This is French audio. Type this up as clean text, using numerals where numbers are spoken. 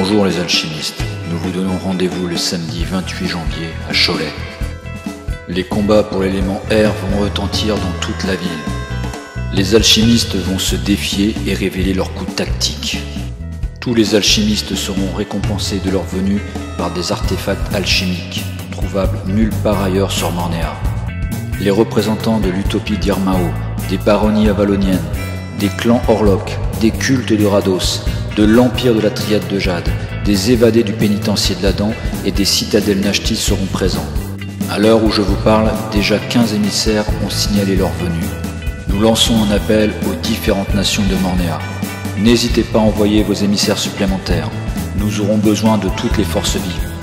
Bonjour les alchimistes, nous vous donnons rendez-vous le samedi 28 janvier à Cholet. Les combats pour l'élément air vont retentir dans toute la ville. Les alchimistes vont se défier et révéler leurs coups tactiques. Tous les alchimistes seront récompensés de leur venue par des artefacts alchimiques, trouvables nulle part ailleurs sur Mornéa. Les représentants de l'utopie d'Irmao, des baronnies avaloniennes, des clans Orlok, des cultes de Rados, de l'empire de la Triade de Jade, des évadés du pénitencier de l'Adam et des citadelles Nashti seront présents. À l'heure où je vous parle, déjà 15 émissaires ont signalé leur venue. Nous lançons un appel aux différentes nations de Mornéa. N'hésitez pas à envoyer vos émissaires supplémentaires. Nous aurons besoin de toutes les forces vives.